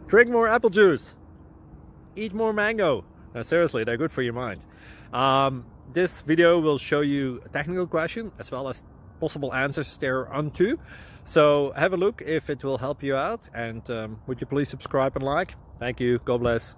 Drink more apple juice. Eat more mango. No, seriously, they're good for your mind. This video will show you a technical question as well as possible answers thereunto. So have a look if it will help you out, and would you please subscribe and like? Thank you. God bless.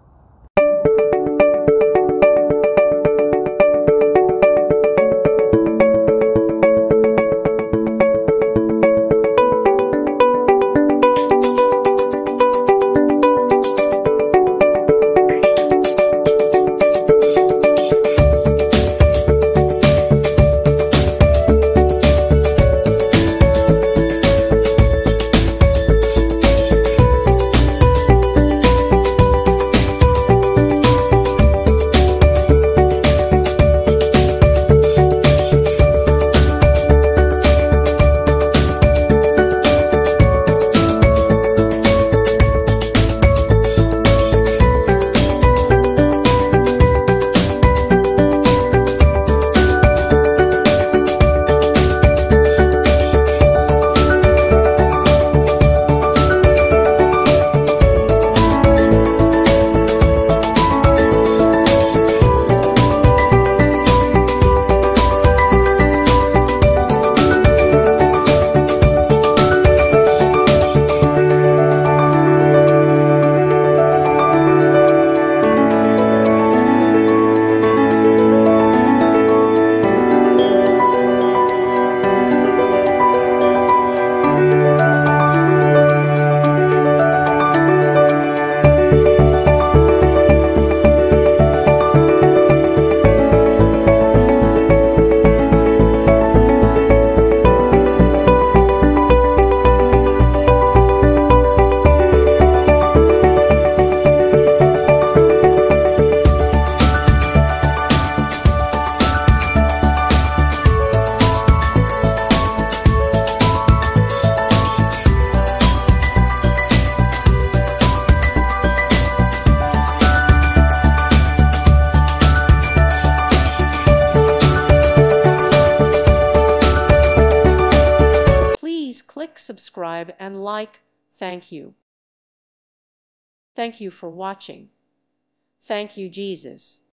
Click subscribe and like. Thank you. Thank you for watching. Thank you, Jesus.